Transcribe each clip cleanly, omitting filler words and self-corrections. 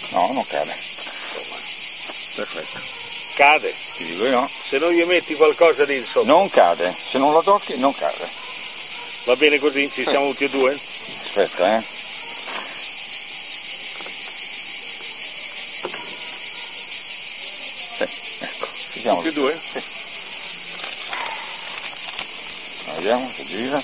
No, non cade. Perfetto. Cade? Ti dico io. Se non gli metti qualcosa lì sotto. Non cade, se non la tocchi non cade. Va bene così? Ci siamo tutti e due? Aspetta, Sì, ecco, ci siamo tutti e due? Sì. Vediamo se gira.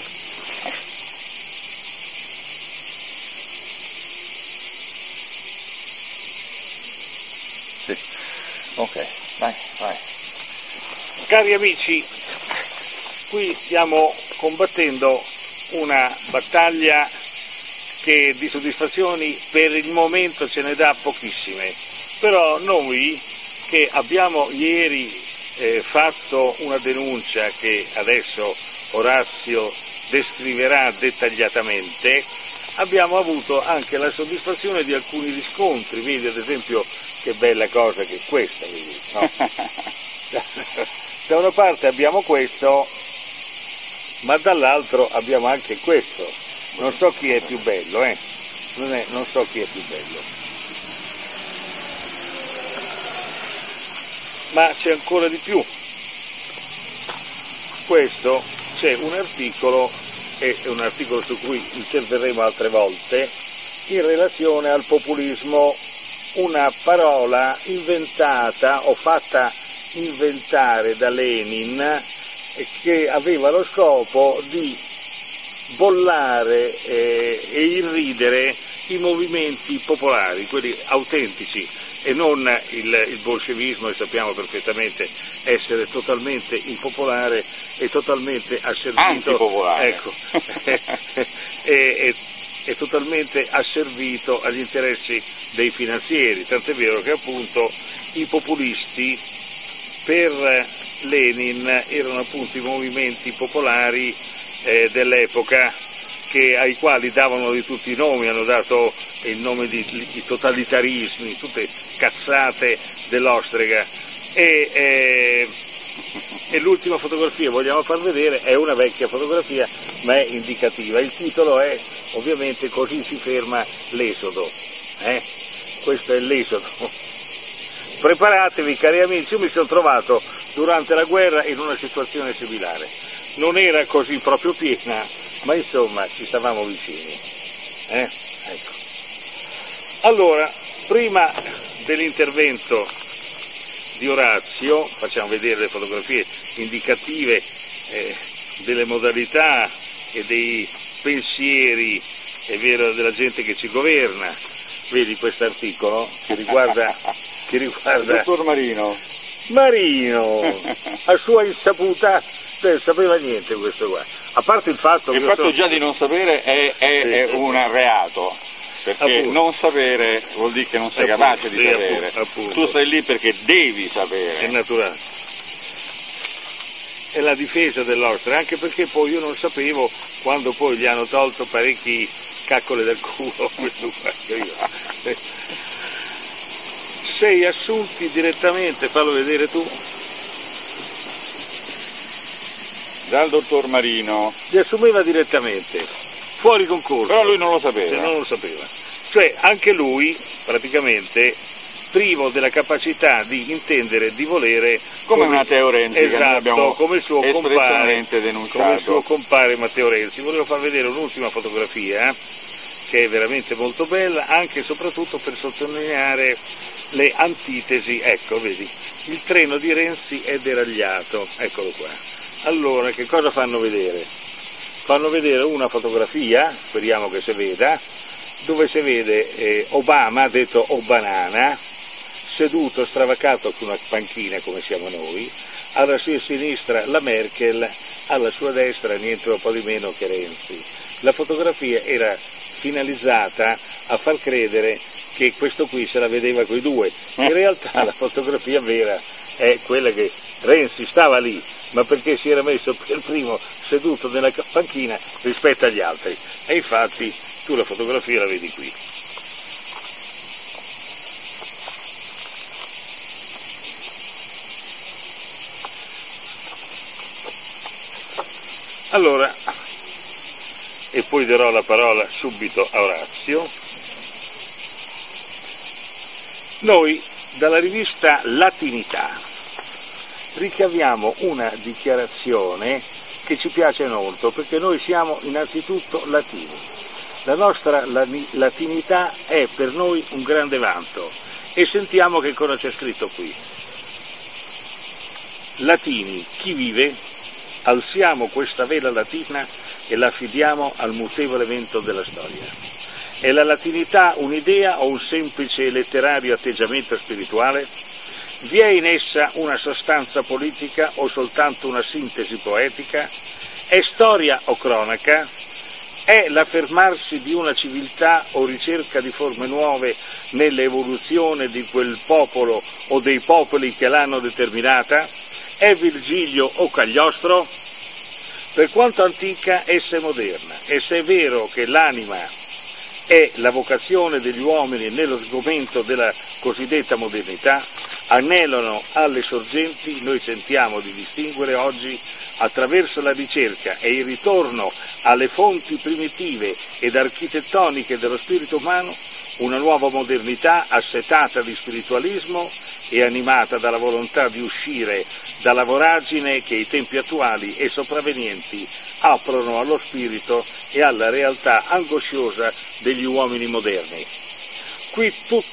Sì. Ok, vai. Cari amici, qui stiamo combattendo una battaglia che di soddisfazioni per il momento ce ne dà pochissime, però noi che abbiamo ieri fatto una denuncia che adesso Orazio descriverà dettagliatamente, abbiamo avuto anche la soddisfazione di alcuni riscontri. Vedi ad esempio che bella cosa che è questa, vedi, no? Da una parte abbiamo questo, ma dall'altro abbiamo anche questo. Non so chi è più bello, non so chi è più bello. Ma c'è ancora di più. Questo c'è un articolo, è un articolo su cui interverremo altre volte, in relazione al populismo, una parola inventata o fatta inventare da Lenin che aveva lo scopo di bollare e irridere i movimenti popolari, quelli autentici, e non il bolscevismo, che sappiamo perfettamente essere totalmente impopolare e totalmente asservito, antipopolare. Ecco, è totalmente asservito agli interessi dei finanzieri, tant'è vero che appunto i populisti per Lenin erano appunto i movimenti popolari dell'epoca, ai quali davano di tutti i nomi, hanno dato il nome di totalitarismi, tutte cazzate dell'ostrega. E l'ultima fotografia vogliamo far vedere, è una vecchia fotografia ma è indicativa. Il titolo è ovviamente Così si ferma l'esodo. Questo è l'esodo. Preparatevi cari amici, io mi sono trovato durante la guerra in una situazione similare. Non era così proprio piena, ma insomma ci stavamo vicini. Ecco. Allora, prima dell'intervento di Orazio, facciamo vedere le fotografie indicative delle modalità e dei pensieri, è vero, della gente che ci governa. Vedi questo articolo che riguarda Il dottor Marino, a sua insaputa, sapeva niente questo qua, a parte il fatto che già di non sapere è un reato, perché appunto. Non sapere vuol dire che non sei capace di sapere, appunto. Tu sei lì perché devi sapere, è naturale, è la difesa dell'ostra, anche perché poi io non sapevo quando poi gli hanno tolto parecchi caccole dal culo, questo qua, sei assunti direttamente, fallo vedere tu, dal dottor Marino. li assumeva direttamente, fuori concorso. Però lui non lo sapeva. Se non lo sapeva. Cioè anche lui praticamente privo della capacità di intendere, di volere, come Matteo Renzi, esatto, che noi abbiamo come il suo denunciato. Come il suo compare Matteo Renzi. Volevo far vedere un'ultima fotografia che è veramente molto bella, anche e soprattutto per sottolineare le antitesi. Ecco, vedi, il treno di Renzi è deragliato, eccolo qua. Allora, che cosa fanno vedere? Fanno vedere una fotografia, speriamo che si veda, dove si vede Obama, detto Obanana, seduto stravaccato su una panchina come siamo noi, alla sua sinistra la Merkel, alla sua destra niente po' di meno che Renzi. La fotografia era finalizzata a far credere che questo qui se la vedeva coi due, in realtà la fotografia vera è quella che Renzi stava lì, ma perché si era messo per primo seduto nella panchina rispetto agli altri, e infatti tu la fotografia la vedi qui. Allora, e poi darò la parola subito a Orazio, Noi dalla rivista Latinità ricaviamo una dichiarazione che ci piace molto, perché noi siamo innanzitutto latini. La nostra latinità è per noi un grande vanto, e sentiamo che cosa c'è scritto qui. Latini, chi vive? Alziamo questa vela latina e la affidiamo al mutevole vento della storia. È la latinità un'idea o un semplice letterario atteggiamento spirituale? Vi è in essa una sostanza politica o soltanto una sintesi poetica? È storia o cronaca? È l'affermarsi di una civiltà o ricerca di forme nuove nell'evoluzione di quel popolo o dei popoli che l'hanno determinata? È Virgilio o Cagliostro? Per quanto antica, essa è moderna, e se è vero che l'anima è la vocazione degli uomini nello sgomento della cosiddetta modernità, anelano alle sorgenti, noi tentiamo di distinguere oggi, attraverso la ricerca e il ritorno alle fonti primitive ed architettoniche dello spirito umano, una nuova modernità assetata di spiritualismo e animata dalla volontà di uscire dalla voragine che i tempi attuali e sopravvenienti aprono allo spirito e alla realtà angosciosa degli uomini moderni. Qui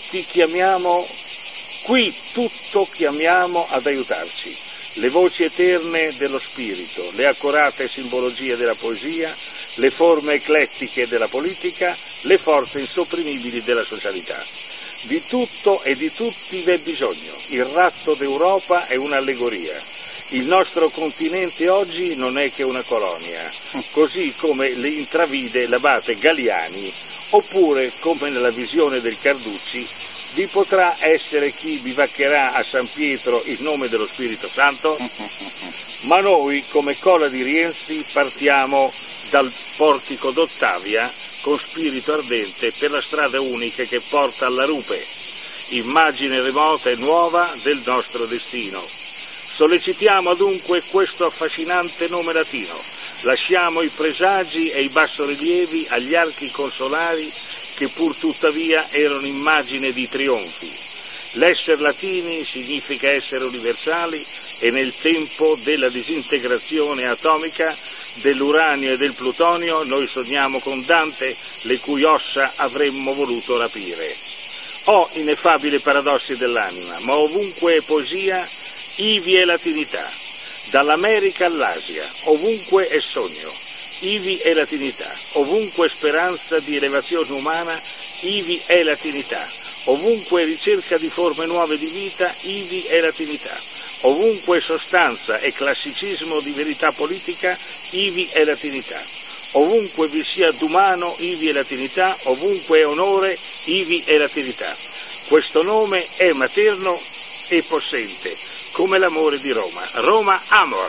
tutto chiamiamo ad aiutarci, le voci eterne dello spirito, le accorate simbologie della poesia, le forme eclettiche della politica, le forze insopprimibili della socialità. Di tutto e di tutti v'è bisogno. Il ratto d'Europa è un'allegoria. Il nostro continente oggi non è che una colonia, così come le intravide l'abate Galiani, oppure, come nella visione del Carducci, vi potrà essere chi bivaccherà a San Pietro in nome dello Spirito Santo? Ma noi, come Cola di Rienzi, partiamo dal portico d'Ottavia con spirito ardente per la strada unica che porta alla rupe, immagine remota e nuova del nostro destino. Sollecitiamo dunque questo affascinante nome latino, lasciamo i presagi e i bassorilievi agli archi consolari che pur tuttavia erano immagine di trionfi. L'essere latini significa essere universali e nel tempo della disintegrazione atomica dell'uranio e del plutonio noi sogniamo con Dante le cui ossa avremmo voluto rapire. Oh, ineffabili paradossi dell'anima, ma ovunque è poesia, ivi è latinità. Dall'America all'Asia, ovunque è sogno, ivi è latinità. Ovunque speranza di elevazione umana, ivi è latinità. Ovunque ricerca di forme nuove di vita, ivi è latinità. Ovunque sostanza e classicismo di verità politica, ivi è latinità. Ovunque vi sia d'umano, ivi è latinità. Ovunque è onore, ivi è latinità. Questo nome è materno e possente, come l'amore di Roma. Roma amor.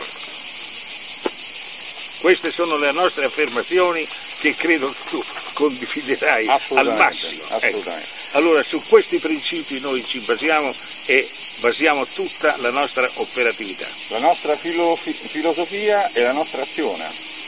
Queste sono le nostre affermazioni che credo che tu condividerai al massimo. Assolutamente. Allora su questi principi noi ci basiamo e basiamo tutta la nostra operatività. La nostra filosofia e la nostra azione.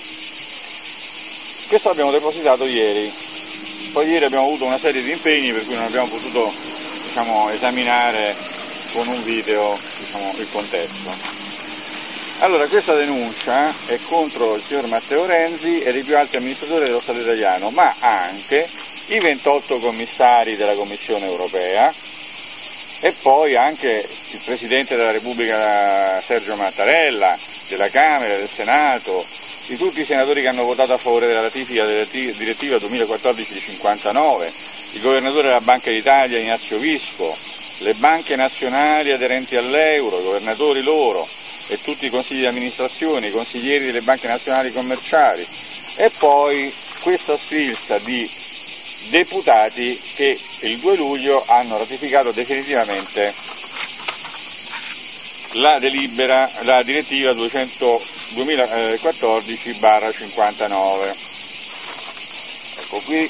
Questo l'abbiamo depositato ieri, poi ieri abbiamo avuto una serie di impegni per cui non abbiamo potuto esaminare con un video il contesto. Allora, questa denuncia è contro il signor Matteo Renzi e i più alti amministratori dello Stato italiano, ma anche i 28 commissari della Commissione europea e poi anche il Presidente della Repubblica Sergio Mattarella, della Camera e del Senato, di tutti i senatori che hanno votato a favore della ratifica della direttiva 2014-59, il Governatore della Banca d'Italia Ignazio Visco, le banche nazionali aderenti all'euro, i governatori loro, e tutti i consigli di amministrazione, i consiglieri delle banche nazionali commerciali e poi questa sfilza di deputati che il 2 luglio hanno ratificato definitivamente la direttiva 2014/59. Ecco qui.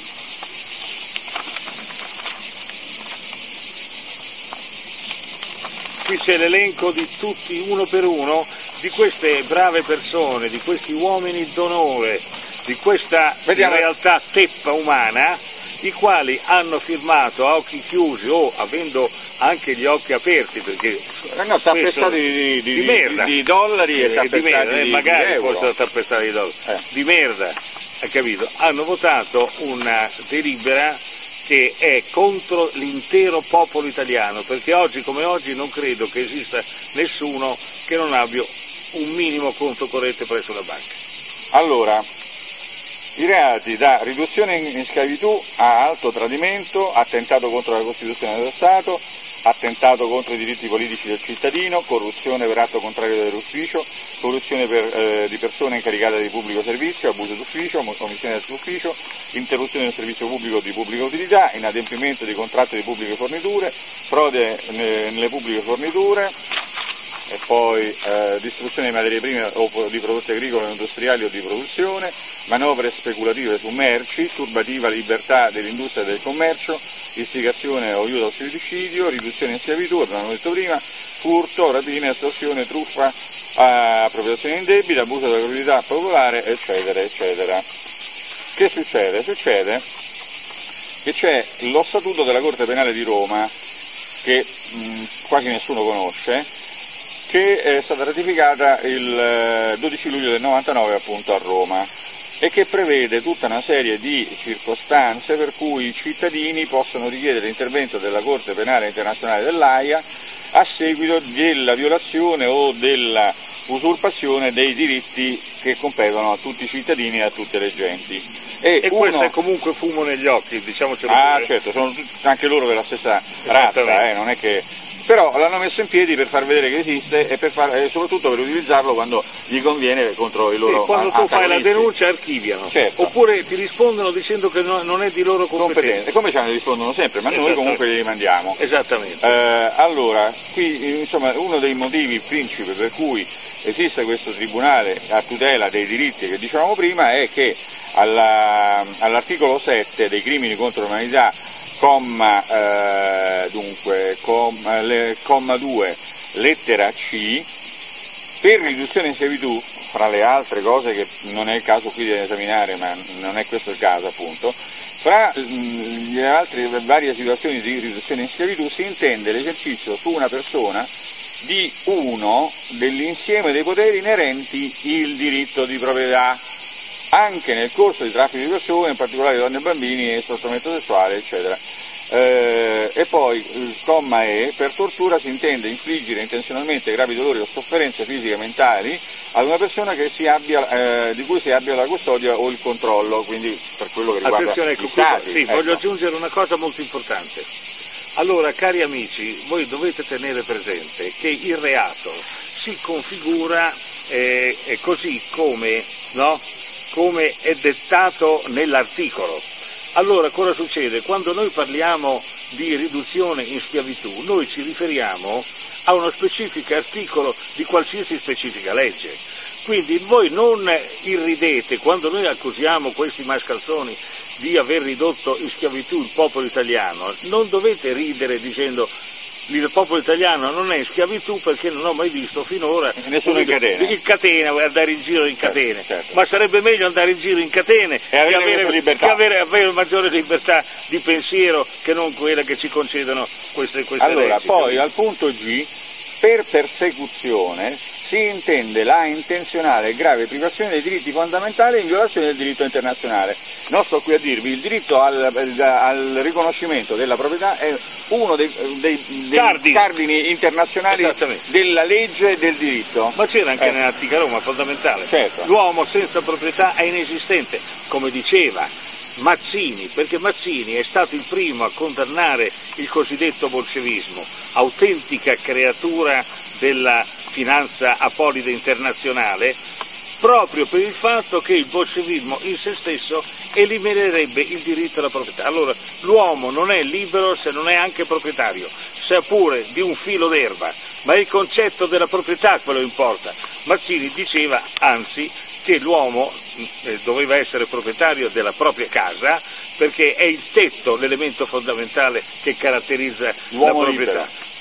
Qui c'è l'elenco di tutti, uno per uno, di queste brave persone, di questi uomini d'onore di questa in realtà teppa umana, i quali hanno firmato a occhi chiusi o avendo anche gli occhi aperti, perché no, tappestati di dollari e tappestati di magari euro. fossero tappestati di dollari, di merda, hai capito? Hanno votato una delibera che è contro l'intero popolo italiano, perché oggi come oggi non credo che esista nessuno che non abbia un minimo conto corrente presso la banca. Allora, i reati da riduzione in schiavitù a alto tradimento, attentato contro la Costituzione dello Stato, attentato contro i diritti politici del cittadino, corruzione per atto contrario dell'ufficio, corruzione di persone incaricate di pubblico servizio, abuso d'ufficio, omissione d'ufficio, interruzione del servizio pubblico di pubblica utilità, inadempimento di contratto di pubbliche forniture, frode nelle pubbliche forniture, e poi distruzione di materie prime o di prodotti agricoli o industriali o di produzione, manovre speculative su merci, turbativa libertà dell'industria e del commercio, istigazione o aiuto al suicidio, riduzione in schiavitù, abbiamo detto prima, furto, rapina, estorsione, truffa, appropriazione indebita, abuso della proprietà popolare, eccetera, eccetera. Che succede? Succede che c'è lo statuto della Corte Penale di Roma, che quasi nessuno conosce, che è stata ratificata il 12 luglio del 99 appunto a Roma, e che prevede tutta una serie di circostanze per cui i cittadini possono richiedere l'intervento della Corte Penale Internazionale dell'Aia a seguito della violazione o della usurpazione dei diritti che competono a tutti i cittadini e a tutte le genti. E questo è comunque fumo negli occhi, diciamocelo pure. Certo, sono anche loro della stessa razza, non è che... Però l'hanno messo in piedi per far vedere che esiste e soprattutto per utilizzarlo quando gli conviene contro i loro quando tu fai la denuncia archiviano, certo. Oppure ti rispondono dicendo che non è di loro competenza. E come ci rispondono sempre, ma noi comunque li mandiamo. Esattamente. Allora, qui insomma uno dei motivi principi per cui esiste questo tribunale a tutela dei diritti che dicevamo prima è che all'articolo 7 dei crimini contro l'umanità, comma 2, lettera C, per riduzione in schiavitù, fra le altre cose che non è il caso qui di esaminare, ma non è questo il caso appunto, fra le altre varie situazioni di riduzione in schiavitù si intende l'esercizio su una persona di uno dell'insieme dei poteri inerenti il diritto di proprietà, anche nel corso di traffico di persone, in particolare donne e bambini, e sfruttamento sessuale, eccetera. E poi il comma E, per tortura si intende infliggere intenzionalmente gravi dolori o sofferenze fisiche e mentali ad una persona che di cui si abbia la custodia o il controllo, quindi per quello che riguarda gli stati. Sì, voglio aggiungere una cosa molto importante. Allora, cari amici, voi dovete tenere presente che il reato si configura così come è dettato nell'articolo. Allora, cosa succede? Quando noi parliamo di riduzione in schiavitù, noi ci riferiamo a uno specifico articolo di qualsiasi specifica legge. Quindi voi non irridete quando noi accusiamo questi mascalzoni di aver ridotto in schiavitù il popolo italiano, non dovete ridere dicendo il popolo italiano non è in schiavitù perché non ho mai visto finora nessuno in catena, andare in giro in catene, certo. Ma sarebbe meglio andare in giro in catene e avere maggiore libertà di pensiero che non quella che ci concedono queste allora, leggi. Poi al punto G, per persecuzione si intende la intenzionale e grave privazione dei diritti fondamentali in violazione del diritto internazionale. Non sto qui a dirvi, il diritto al riconoscimento della proprietà è uno dei cardini internazionali della legge e del diritto. Ma c'era anche nell'antica Roma, fondamentale. Certo. L'uomo senza proprietà è inesistente, come diceva Mazzini, perché Mazzini è stato il primo a condannare il cosiddetto bolscevismo, autentica creatura della finanza apolide internazionale, proprio per il fatto che il bolscevismo in se stesso eliminerebbe il diritto alla proprietà. Allora, l'uomo non è libero se non è anche proprietario, sia pure di un filo d'erba, ma è il concetto della proprietà quello importa. Mazzini diceva, anzi, che l'uomo doveva essere proprietario della propria casa perché è il tetto, l'elemento fondamentale che caratterizza la proprietà. Libero.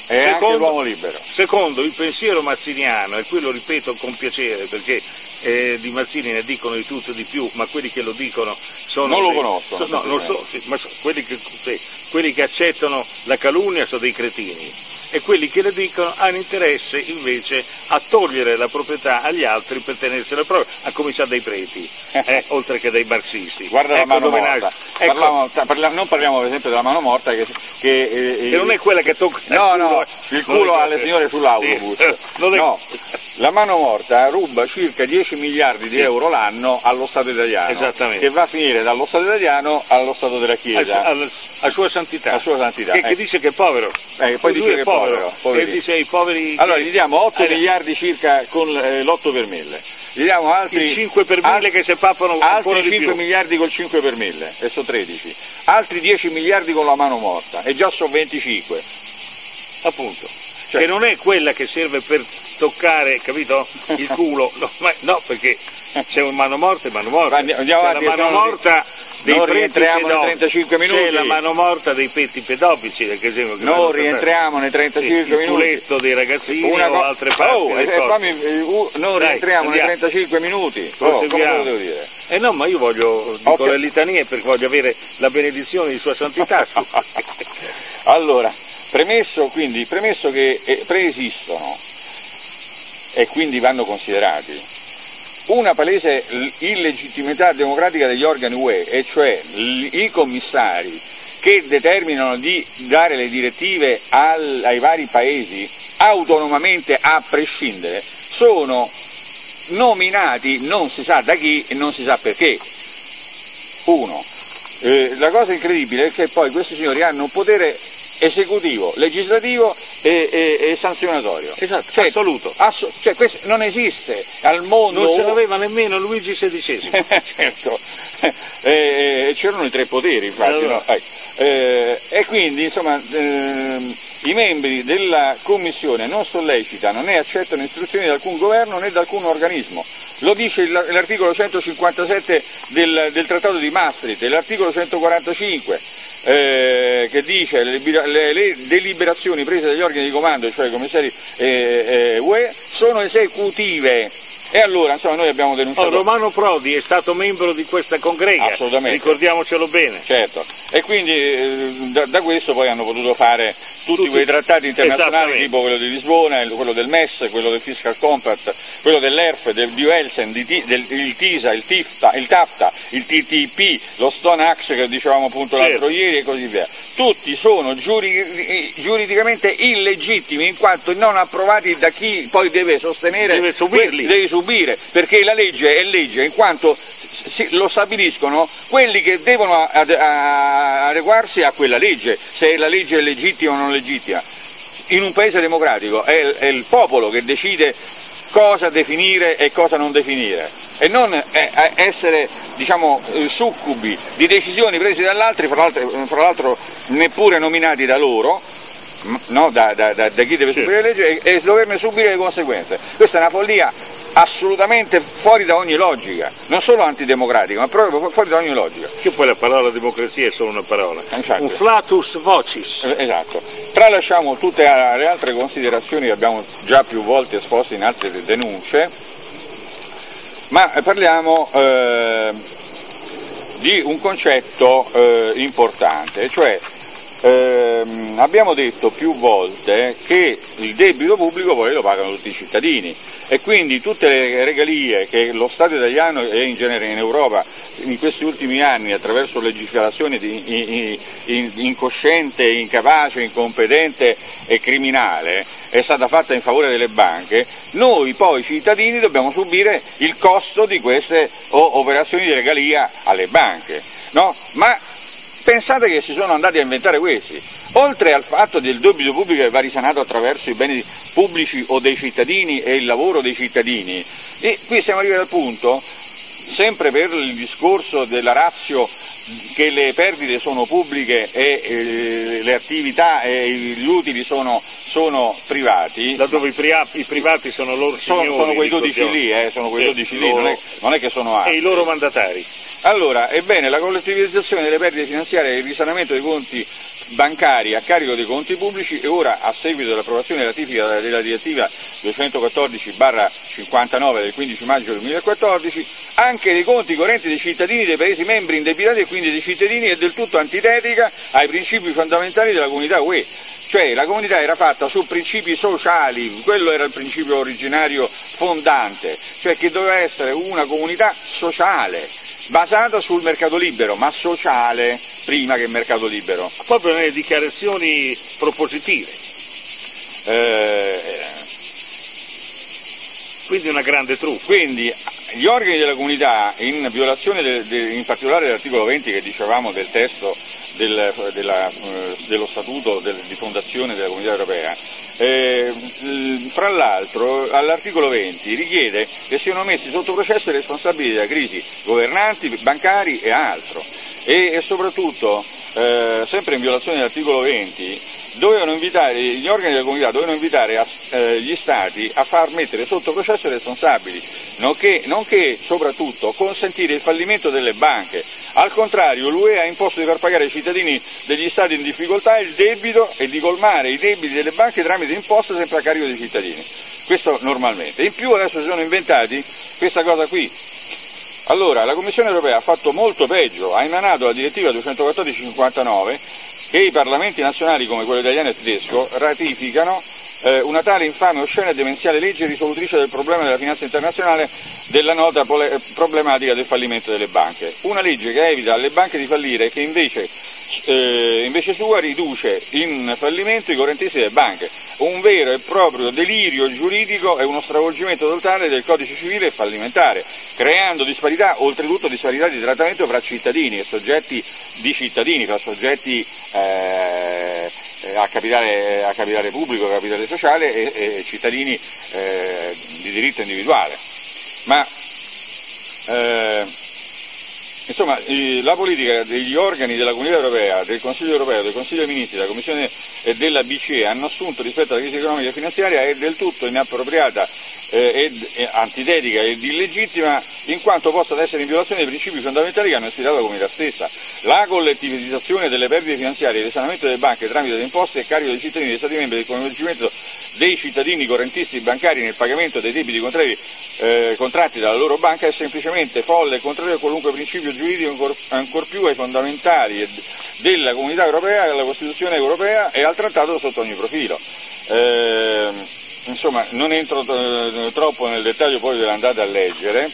è anche l'uomo libero. Secondo il pensiero mazziniano, e qui lo ripeto con piacere perché di Mazzini ne dicono di tutto e di più, ma quelli che lo dicono sono... Non lo conosco. No, non so, ma quelli che accettano la calunnia sono dei cretini, e quelli che le dicono hanno interesse invece a togliere la proprietà agli altri per tenersela propria, a cominciare dai preti, oltre che dai marxisti. Guarda la mano morta. Non parliamo per esempio della mano morta che non è quella che tocca il culo alle signore sull'autobus. No, la mano morta ruba circa 10 miliardi di euro l'anno allo Stato italiano. Esattamente. Che va a finire dallo Stato italiano allo Stato della Chiesa. A sua santità. A sua santità. Che dice che è povero. Poi dice che è povero. E dice ai poveri... Allora gli diamo 8 miliardi circa con l'8 per 1000. Gli diamo altri... Il 5 per 1000 che se papano ancora altri 5 di più. miliardi col 5 per 1000, e sono 13. Altri 10 miliardi con la mano morta, e già sono 25. Appunto. Che non è quella che serve per toccare, capito? Il culo. No, perché c'è un mano morta e mano morta. Andiamo avanti, la mano morta dei non rientriamo nei 35 minuti. C'è la mano morta dei petti pedofili, per esempio. Non rientriamo nei 35 minuti. Il culetto dei ragazzini o altre parti. Non rientriamo nei 35 minuti. Come lo devo dire? No, ma io dico le litanie perché voglio avere la benedizione di Sua Santità. Allora, premesso che preesistono e quindi vanno considerati una palese illegittimità democratica degli organi UE, e cioè i commissari che determinano di dare le direttive ai vari paesi autonomamente a prescindere, sono nominati non si sa da chi e non si sa perché. La cosa incredibile è che poi questi signori hanno un potere esecutivo, legislativo e sanzionatorio. Esatto, cioè, assoluto. Cioè questo non esiste al mondo. Non ce l'aveva nemmeno Luigi XVI. Certo, c'erano i 3 poteri, infatti. Allora. No? E quindi, insomma, i membri della Commissione non sollecitano né accettano istruzioni da alcun governo né da alcun organismo. Lo dice l'articolo 157 del Trattato di Maastricht e l'articolo 145 che dice le deliberazioni prese dagli organi di comando, cioè i commissari UE, sono esecutive. E allora, insomma, noi abbiamo denunciato... Romano Prodi è stato membro di questa congrega, assolutamente, ricordiamocelo bene. Certo, e quindi da questo poi hanno potuto fare tutti quei trattati internazionali, tipo quello di Lisbona, quello del MES, quello del Fiscal Compact, quello dell'ERF, del Duelsen, il TISA, il TAFTA, il TTIP, lo Stone Axe che dicevamo appunto l'altro ieri e così via. Tutti sono giuridicamente illegittimi in quanto non approvati da chi poi deve sostenere, deve subire, perché la legge è legge in quanto lo stabiliscono quelli che devono adeguarsi a quella legge, se la legge è legittima o non legittima. In un paese democratico è il popolo che decide cosa definire e cosa non definire, e non essere, diciamo, succubi di decisioni prese dall'altri, fra l'altro neppure nominati da loro, no? da chi deve subire le leggi, e doverne subire le conseguenze. Questa è una follia assolutamente fuori da ogni logica, non solo antidemocratica, ma proprio fuori da ogni logica. Che poi la parola democrazia è solo una parola, esatto. Un flatus vocis. Esatto. Tralasciamo tutte le altre considerazioni che abbiamo già più volte esposto in altre denunce, ma parliamo di un concetto importante, cioè abbiamo detto più volte che il debito pubblico poi lo pagano tutti i cittadini, e quindi tutte le regalie che lo Stato italiano e in genere in Europa in questi ultimi anni, attraverso legislazione incosciente, incapace, incompetente e criminale, è stata fatta in favore delle banche, noi poi cittadini dobbiamo subire il costo di queste operazioni di regalia alle banche, no? Ma pensate che si sono andati a inventare questi, oltre al fatto del debito pubblico che va risanato attraverso i beni pubblici o dei cittadini e il lavoro dei cittadini, e qui siamo arrivati al punto, sempre per il discorso della ratio che le perdite sono pubbliche e le attività e gli utili sono privati. Laddove i privati sono loro signori. Sono quei 12 lì, sono quei 12 lì, non è che sono altri. E i loro mandatari. Allora, ebbene, la collettivizzazione delle perdite finanziarie e il risanamento dei conti bancari a carico dei conti pubblici e ora, a seguito dell'approvazione e ratifica della direttiva 214/59 del 15 maggio 2014, anche dei conti correnti dei cittadini dei Paesi membri indebitati e quindi dei cittadini, è del tutto antitetica ai principi fondamentali della comunità UE. Cioè la comunità era fatta su principi sociali, quello era il principio originario fondante, cioè che doveva essere una comunità sociale, basata sul mercato libero, ma sociale prima che mercato libero. Proprio nelle dichiarazioni propositive. Quindi una grande truffa. Quindi gli organi della comunità, in violazione in particolare dell'articolo 20 che dicevamo del testo dello statuto di fondazione della Comunità Europea, fra l'altro all'articolo 20 richiede che siano messi sotto processo i responsabili della crisi, governanti, bancari e altro, e soprattutto sempre in violazione dell'articolo 20 gli organi della comunità dovevano invitare gli stati a far mettere sotto processo i responsabili, nonché soprattutto consentire il fallimento delle banche. Al contrario, l'UE ha imposto di far pagare ai cittadini degli stati in difficoltà il debito e di colmare i debiti delle banche tramite imposte sempre a carico dei cittadini. Questo normalmente. In più adesso si sono inventati questa cosa qui. Allora, la Commissione europea ha fatto molto peggio, ha emanato la direttiva 214/59 che i parlamenti nazionali come quello italiano e tedesco ratificano una tale infame, oscena e demenziale legge risolutrice del problema della finanza internazionale, della nota problematica del fallimento delle banche. Una legge che evita alle banche di fallire e che invece sua riduce in fallimento i correntisti delle banche. Un vero e proprio delirio giuridico e uno stravolgimento totale del codice civile e fallimentare, creando disparità, oltretutto disparità di trattamento fra cittadini e soggetti di cittadini, fra soggetti a capitale pubblico, a capitale sociale e cittadini di diritto individuale. Ma insomma, la politica degli organi della Comunità Europea, del Consiglio Europeo, del Consiglio dei Ministri, della Commissione e della BCE hanno assunto rispetto alla crisi economica e finanziaria è del tutto inappropriata e antitetica ed illegittima, in quanto possa essere in violazione dei principi fondamentali che hanno ispirato la comunità stessa. La collettivizzazione delle perdite finanziarie e il risanamento delle banche tramite le imposte a carico dei cittadini dei Stati membri e il coinvolgimento dei cittadini correntisti bancari nel pagamento dei debiti contratti dalla loro banca è semplicemente folle e contrario a qualunque principio giuridico, ancor più ai fondamentali della Comunità Europea e alla Costituzione Europea e al Trattato sotto ogni profilo. Insomma, non entro troppo nel dettaglio, poi ve l'andate a leggere.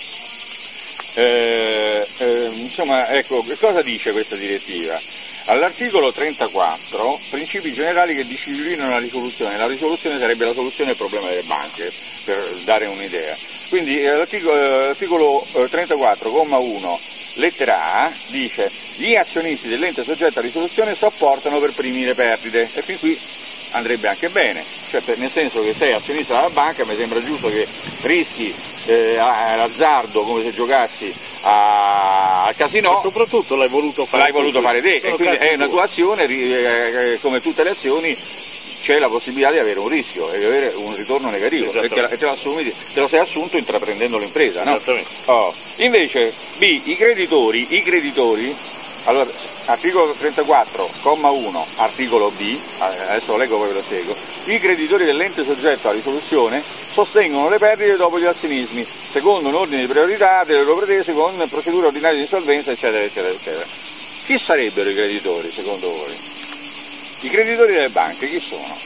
Insomma, ecco, che cosa dice questa direttiva? All'articolo 34, principi generali che disciplinano la risoluzione sarebbe la soluzione del problema delle banche, per dare un'idea. Quindi l'articolo 34,1, lettera A, dice: gli azionisti dell'ente soggetto a risoluzione sopportano per primi le perdite, e fin qui andrebbe anche bene, cioè, nel senso che sei azionista della banca, mi sembra giusto che rischi l'azzardo come se giocassi al casinò, e soprattutto l'hai voluto fare te, e quindi è una tua azione, come tutte le azioni c'è la possibilità di avere un rischio e di avere un ritorno negativo, e te lo sei assunto intraprendendo l'impresa, no? Invece B, i creditori, allora, articolo 34,1, articolo B, adesso lo leggo poi ve lo spiego, i creditori dell'ente soggetto a risoluzione sostengono le perdite dopo gli azionismi, secondo un ordine di priorità delle loro pretese con procedure ordinarie di insolvenza, eccetera, eccetera, eccetera. Chi sarebbero i creditori, secondo voi? I creditori delle banche, chi sono?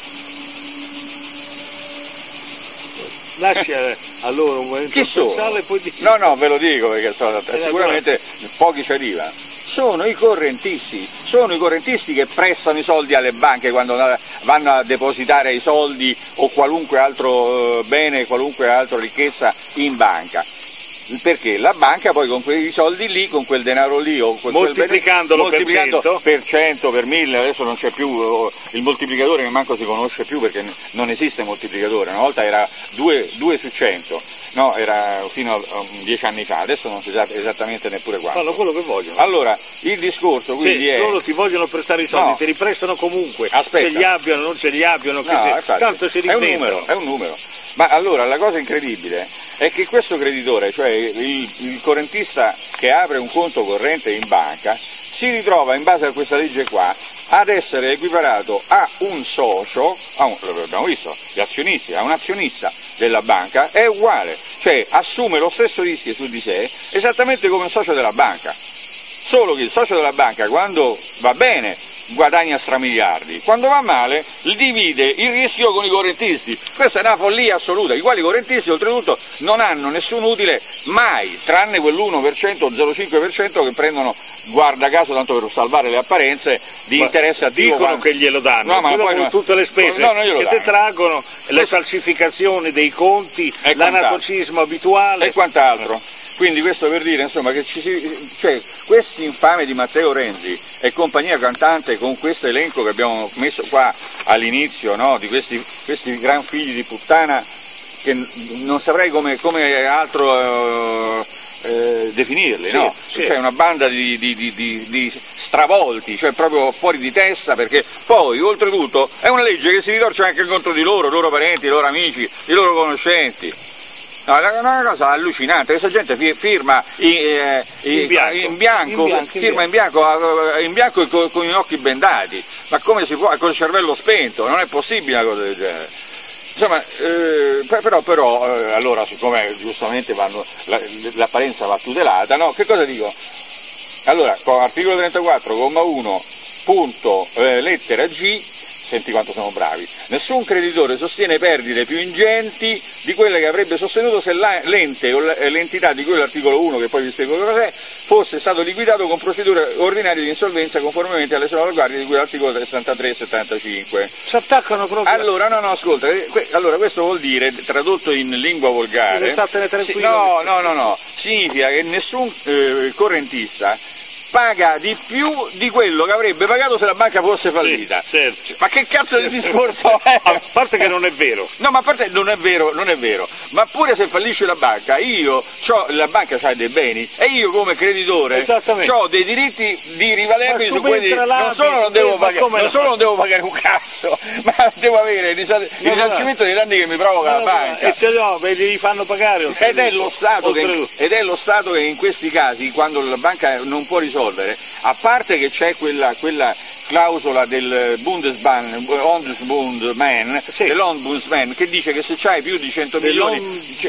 Lascia a loro un momento speciale e poi dici. No, ve lo dico perché sicuramente pochi ci arrivano. Sono i correntisti che prestano i soldi alle banche quando vanno a depositare i soldi o qualunque altro bene, qualunque altra ricchezza in banca. Perché la banca poi con quei soldi lì, con quel denaro lì o moltiplicandolo per 100, per 1000, adesso non c'è più il moltiplicatore, che manco si conosce più perché non esiste moltiplicatore, una volta era 2 su 100, no, era fino a 10 anni fa, adesso non si sa esattamente neppure quanto. Fanno quello che vogliono. Allora, il discorso quindi è... loro ti vogliono prestare i soldi, te li prestano comunque, se li abbiano, non ce li abbiano, tanto si rivendano. È un numero. Ma allora la cosa incredibile è che questo creditore, cioè il correntista che apre un conto corrente in banca, si ritrova in base a questa legge qua ad essere equiparato a un socio, l'abbiamo visto, gli azionisti, a un azionista della banca, è uguale, cioè assume lo stesso rischio su di sé esattamente come un socio della banca. Solo che il socio della banca, quando va bene, guadagna stramiliardi, quando va male divide il rischio con i correntisti. Questa è una follia assoluta, i quali correntisti oltretutto non hanno nessun utile mai, tranne quell'1% o 0,5% che prendono, guarda caso, tanto per salvare le apparenze, di interesse attivo. Dicono che glielo danno, no, ma poi con tutte le spese che detraggono, le falsificazioni dei conti, l'anatocismo abituale e quant'altro. Quindi questo per dire, insomma, che questo infame di Matteo Renzi e compagnia cantante, con questo elenco che abbiamo messo qua all'inizio, no, di questi gran figli di puttana, che non saprei come altro definirli, no? Cioè una banda di stravolti, cioè proprio fuori di testa, perché poi oltretutto è una legge che si ritorce anche contro di loro, i loro parenti, i loro amici, i loro conoscenti. No, è una cosa allucinante, questa gente firma in bianco e con gli occhi bendati, ma come si può, col cervello spento? Non è possibile una cosa del genere. Insomma, però allora, siccome giustamente l'apparenza va tutelata, no? Che cosa dico? Allora, con articolo 34, comma 1, punto, lettera G, senti quanto siamo bravi, nessun creditore sostiene perdite più ingenti di quelle che avrebbe sostenuto se l'ente o l'entità di cui l'articolo 1, che poi vi spiego cosa è, fosse stato liquidato con procedure ordinarie di insolvenza conformemente alle salvaguardie di cui l'articolo 63 e 75. Si attaccano proprio. Allora, no, ascolta, allora questo vuol dire, tradotto in lingua volgare, no, significa che nessun correntista paga di più di quello che avrebbe pagato se la banca fosse fallita. Sì, certo. Ma che cazzo di discorso è? A parte che non è vero. No, ma a parte non è vero, ma pure se fallisce la banca, la banca ha dei beni e io come creditore ho dei diritti di rivalermi su quelli. Non solo non devo pagare un cazzo, ma devo avere il risarcimento dei danni che mi provoca la banca. E li fanno pagare. Ed è lo Stato che in questi casi, quando la banca non può risolvere, a parte che c'è quella clausola del dell'Ombudsman, che dice che se c'hai più di 100 milioni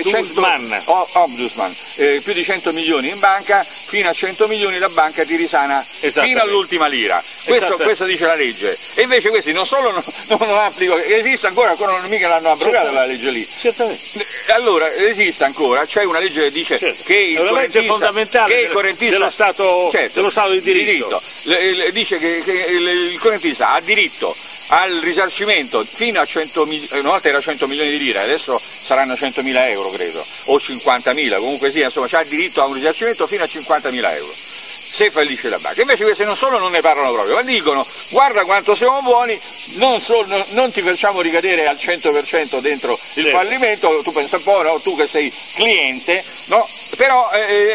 più di 100 milioni in banca, fino a 100 milioni la banca ti risana fino all'ultima lira. Questo dice la legge. E invece questi non solo non applicano, esiste ancora non mica l'hanno abrogata la legge lì. Certamente. Allora esiste ancora, c'è una legge che dice che il correntista dello Stato di diritto. Dice che il correntista ha diritto al risarcimento fino a 100.000, una volta era 100 milioni di lire, adesso saranno 100.000 euro credo, o 50.000, comunque sia, insomma c'ha diritto a un risarcimento fino a 50.000 euro, se fallisce la banca. Invece questi non solo non ne parlano proprio, ma dicono guarda quanto siamo buoni, non ti facciamo ricadere al 100% dentro il fallimento, tu pensa un po', no? Tu che sei cliente, no? Però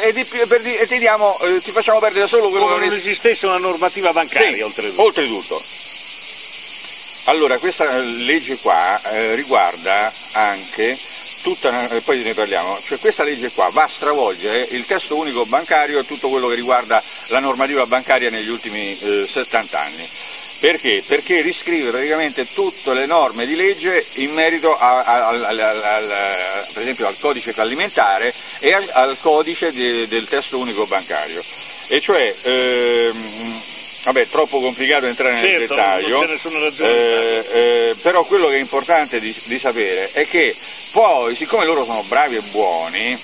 ti facciamo perdere solo quello come non esistesse una normativa bancaria, oltretutto. Allora, questa legge qua riguarda anche poi ne parliamo, cioè questa legge qua va a stravolgere il testo unico bancario e tutto quello che riguarda la normativa bancaria negli ultimi 70 anni. Perché? Perché riscrive praticamente tutte le norme di legge in merito per esempio al codice fallimentare e al codice del testo unico bancario. E cioè, vabbè, troppo complicato entrare nel dettaglio, non c'è nessuna ragione, però quello che è importante di sapere è che poi, siccome loro sono bravi e buoni,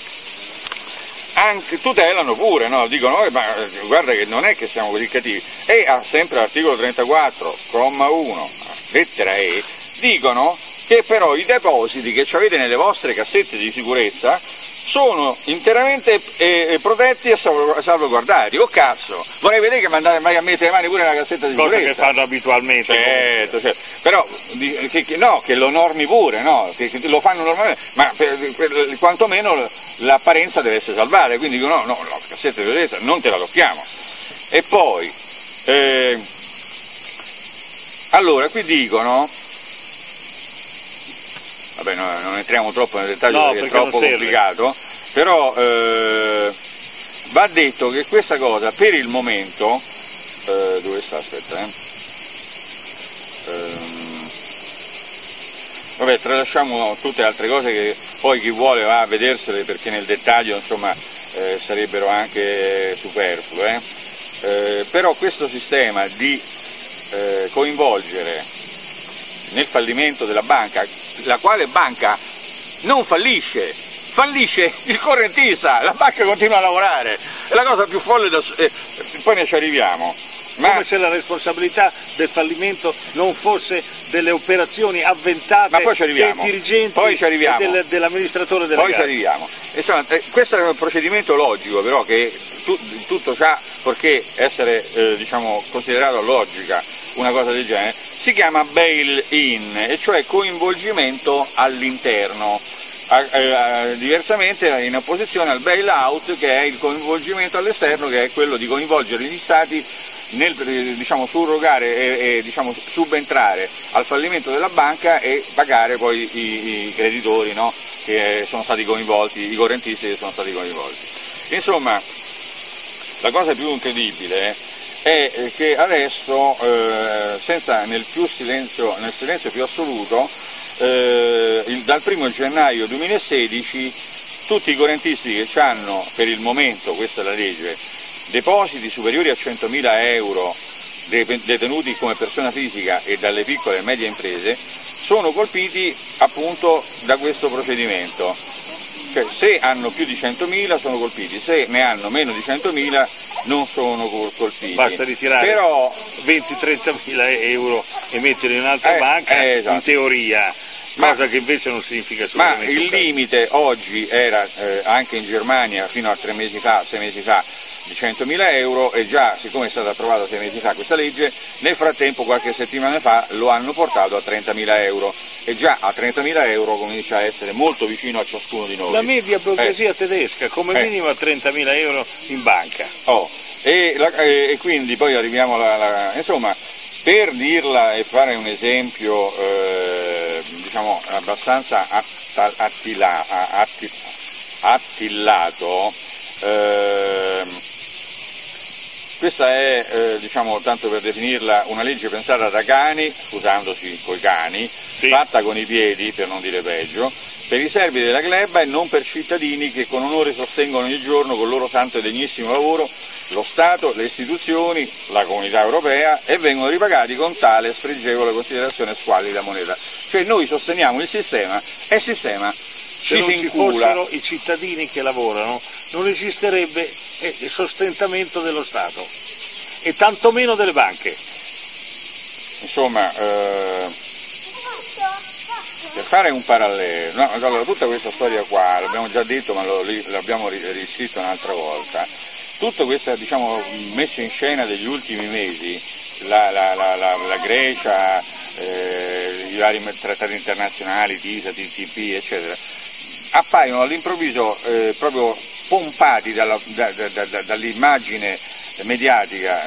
anche tutelano pure, no? Dicono ma guarda che non è che siamo così cattivi, e sempre l'articolo 34, comma 1, lettera E, dicono che però i depositi che avete nelle vostre cassette di sicurezza sono interamente protetti e salvaguardati. Oh cazzo, vorrei vedere che mandate mai a mettere le mani pure nella cassetta di sicurezza. Cosa che fanno abitualmente. Certo. Però che lo normi pure, no? Che lo fanno normalmente, ma quantomeno l'apparenza deve essere salvata, quindi dicono no, la cassetta di sicurezza non te la tocchiamo. E poi, allora, qui dicono, vabbè, non entriamo troppo nel dettaglio perché è troppo complicato, però va detto che questa cosa per il momento, dove sta? Aspetta, Vabbè, tralasciamo tutte le altre cose che poi chi vuole va a vedersele, perché nel dettaglio insomma sarebbero anche superflue. Però questo sistema di coinvolgere nel fallimento della banca, la quale banca non fallisce, fallisce il correntista, la banca continua a lavorare, è la cosa più folle poi ne ci arriviamo. Ma come se la responsabilità del fallimento non fosse delle operazioni avventate dei dirigenti e dell'amministratore della gara. Poi ci arriviamo. Insomma, questo è un procedimento logico, però, che tutto ciò, perché essere diciamo, considerato logica una cosa del genere, si chiama bail-in, e cioè coinvolgimento all'interno. Diversamente in opposizione al bail-out, che è il coinvolgimento all'esterno, che è quello di coinvolgere gli stati nel diciamo, surrogare e diciamo, subentrare al fallimento della banca e pagare poi i creditori, no? Che sono stati coinvolti, i correntisti che sono stati coinvolti. Insomma, la cosa più incredibile è che adesso, nel silenzio più assoluto, dal 1° gennaio 2016 tutti i correntisti che hanno per il momento, questa è la legge, depositi superiori a 100.000 euro detenuti come persona fisica e dalle piccole e medie imprese, sono colpiti appunto da questo procedimento. Cioè, se hanno più di 100.000 sono colpiti, se ne hanno meno di 100.000 non sono colpiti. Basta ritirare 20-30.000 euro e metterli in un'altra banca, esatto. In teoria, cosa che invece non significa assolutamente. Ma il limite oggi era anche in Germania fino a 6 mesi fa di 100.000 euro, e già, siccome è stata approvata 6 mesi fa questa legge, nel frattempo qualche settimana fa lo hanno portato a 30.000 euro, e già a 30.000 euro comincia a essere molto vicino a ciascuno di noi. La media borghesia tedesca, come minimo a 30.000 euro in banca. E quindi poi arriviamo insomma, per dirla e fare un esempio diciamo abbastanza attillato, questa è, diciamo, tanto per definirla, una legge pensata da cani, scusandosi coi cani, sì, fatta con i piedi, per non dire peggio, per i servi della gleba e non per cittadini che con onore sostengono ogni giorno col loro santo e degnissimo lavoro lo Stato, le istituzioni, la comunità europea, e vengono ripagati con tale spregevole considerazione squallida moneta. Cioè noi sosteniamo il sistema e il sistema se non ci fossero i cittadini che lavorano non esisterebbe il sostentamento dello Stato e tantomeno delle banche. Insomma, per fare un parallelo, no, allora, tutta questa storia qua, l'abbiamo già detto ma l'abbiamo riscritto un'altra volta, tutta questa, diciamo, messa in scena degli ultimi mesi, la Grecia, i vari trattati internazionali, TISA, TTP, eccetera, appaiono all'improvviso proprio pompati dall'immagine mediatica,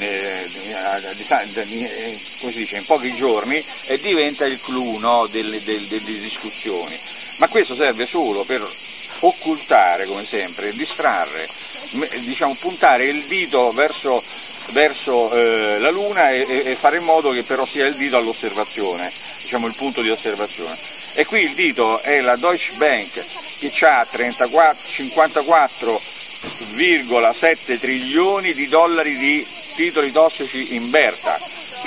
come si dice, in pochi giorni, e diventa il clou, no, delle discussioni. Ma questo serve solo per occultare, come sempre, distrarre, diciamo, puntare il dito verso la Luna e fare in modo che però sia il dito all'osservazione, diciamo il punto di osservazione. E qui il dito è la Deutsche Bank, che ha 54,7 trilioni di dollari di titoli tossici in berta,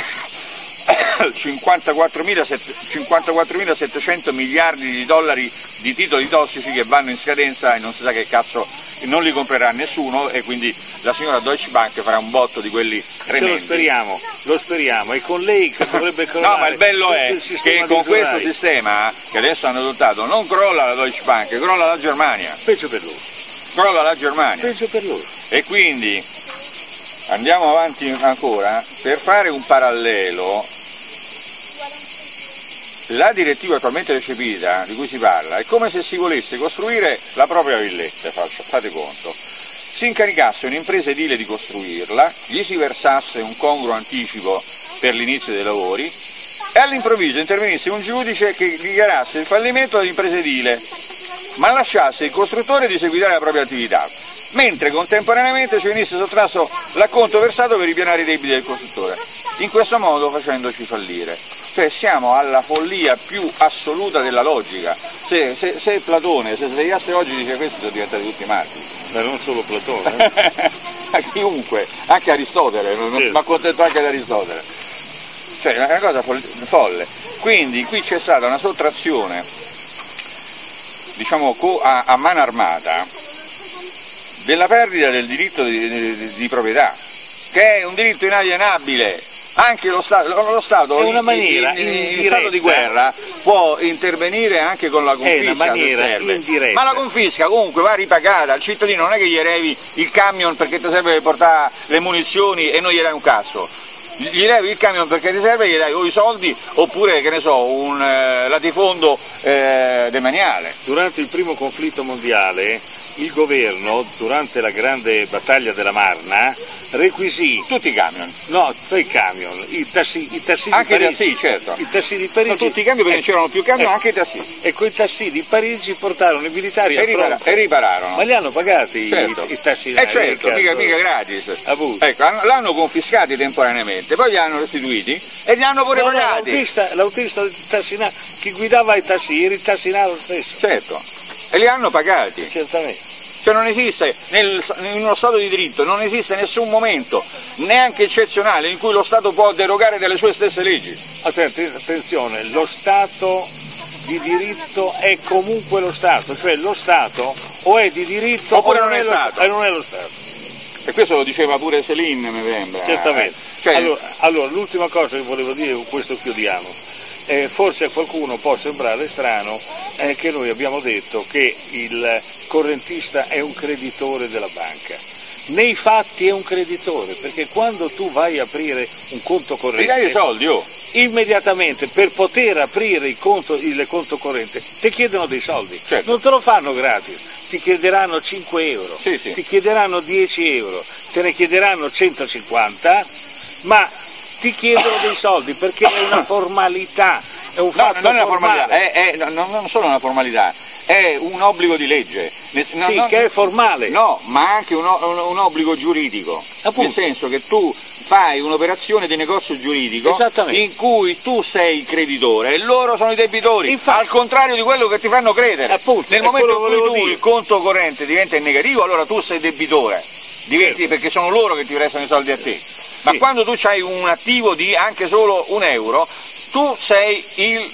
54.700 miliardi di dollari di titoli tossici che vanno in scadenza e non si sa che cazzo, non li comprerà nessuno, e quindi la signora Deutsche Bank farà un botto di quelli tremendi. Lo speriamo, e con lei che dovrebbe crollare. No, ma il bello è che con questo sistema che adesso hanno adottato non crolla la Deutsche Bank, crolla la Germania. Peggio per lui. Crolla la Germania. Peggio per lui. E quindi andiamo avanti ancora, per fare un parallelo. La direttiva attualmente recepita, di cui si parla, è come se si volesse costruire la propria villetta, fate conto. Si incaricasse un'impresa edile di costruirla, gli si versasse un congruo anticipo per l'inizio dei lavori e all'improvviso intervenisse un giudice che dichiarasse il fallimento dell'impresa edile, ma lasciasse il costruttore di eseguire la propria attività. mentre contemporaneamente ci venisse sottratto l'acconto versato per ripianare i debiti del costruttore, in questo modo facendoci fallire. Cioè siamo alla follia più assoluta della logica. Se Platone, se svegliasse oggi, dice questi sono diventati tutti matti. Ma non solo Platone, A chiunque, anche Aristotele, Sì. ma contento anche di Aristotele. Cioè è una cosa folle. Quindi qui c'è stata una sottrazione, diciamo a mano armata, della perdita del diritto di proprietà, che è un diritto inalienabile. Anche lo Stato è una maniera in stato di guerra può intervenire anche con la confisca, è una maniera se serve. indiretta. Ma la confisca comunque va ripagata, al cittadino non è che gli levi il camion perché ti serve per portare le munizioni e non gli dai un cazzo. Gli levi il camion perché ti serve e gli dai o i soldi oppure, che ne so, un latifondo demaniale. Durante il primo conflitto mondiale il governo, durante la grande battaglia della Marna, requisì Tutti i camion. no, i camion, i tassi Anche di i Parigi, tassi, certo. i tassi di Parigi, Non tutti i camion perché non c'erano più camion, anche i tassi. e quei tassi di Parigi portarono i militari a E fronte. ripararono. Ma li hanno pagati Certo. i tassi? Certo, mica gratis. Abuso. Ecco, l'hanno confiscati temporaneamente, poi li hanno restituiti e li hanno pure pagati. L'autista del tassinaro che guidava i tassi, era il tassinaro stesso. Certo, e li hanno pagati. Certamente. Cioè non esiste, in uno Stato di diritto, non esiste nessun momento, neanche eccezionale, in cui lo Stato può derogare delle sue stesse leggi. Attenzione, lo Stato di diritto è comunque lo Stato, cioè lo Stato o è di diritto Oppure o non è Stato. non è lo Stato. E questo lo diceva pure Céline, mi sembra. Certamente. Cioè, Allora, l'ultima cosa che volevo dire, con questo chiudiamo. Forse a qualcuno può sembrare strano che noi abbiamo detto che il correntista è un creditore della banca. Nei fatti è un creditore, perché quando tu vai a aprire un conto ti dai corrente, i soldi, oh. immediatamente per poter aprire il conto corrente ti chiedono dei soldi, Certo. non te lo fanno gratis, ti chiederanno 5 euro, Sì. ti chiederanno 10 euro, te ne chiederanno 150, ma ti chiedono dei soldi perché è una formalità, è un fatto non è una formale. formalità, non solo una formalità, è un obbligo di legge. Che è formale. No, ma anche un obbligo giuridico. Appunto. Nel senso che tu fai un'operazione di negozio giuridico in cui tu sei il creditore e loro sono i debitori, Infatti. al contrario di quello che ti fanno credere. Appunto, Nel è momento in quello che cui volevo tu dire. il conto corrente diventa in negativo, allora tu sei debitore. Diventi, perché sono loro che ti prestano i soldi a te. Ma quando tu hai un attivo di anche solo €1, tu sei il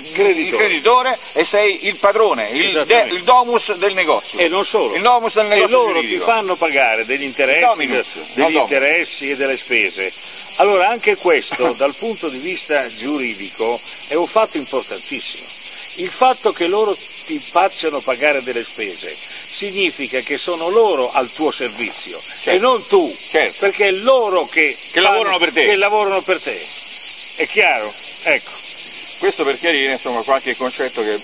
creditore e sei il padrone, il domus del negozio. E non solo. Il domus del negozio e loro giuridico. ti fanno pagare degli interessi, interessi e delle spese. Allora anche questo dal punto di vista giuridico è un fatto importantissimo. Il fatto che loro ti facciano pagare delle spese significa che sono loro al tuo servizio e non tu, perché è loro che lavorano per te. Che lavorano per te. È chiaro? Ecco. Questo per chiarire insomma qualche concetto che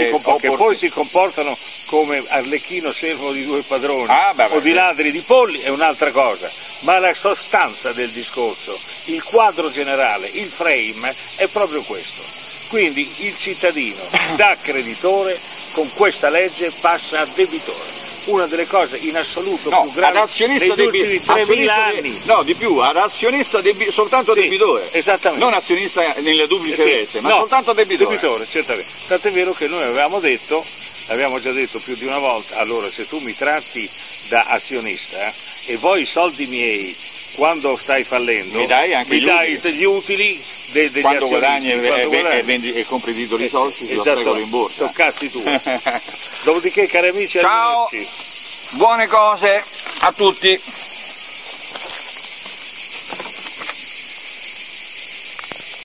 poi si comportano come Arlecchino servo di due padroni o di ladri di polli è un'altra cosa, ma la sostanza del discorso, il quadro generale, il frame è proprio questo. Quindi il cittadino da creditore con questa legge passa a debitore. Una delle cose in assoluto più gravi negli ultimi 3.000 anni. No, di più, ad azionista soltanto debitore. Esattamente. Non azionista nella duplice veste, ma soltanto debitore. Debitore, certamente. Tant'è vero che noi avevamo detto, l'abbiamo già detto più di una volta, allora se tu mi tratti da azionista e vuoi i soldi miei quando stai fallendo, mi dai anche gli utili degli quando azionisti. guadagni e compri titoli soldi, lo sprecolo in borsa. Sono cazzi tu. Dopodiché, cari amici, ciao, buone cose a tutti.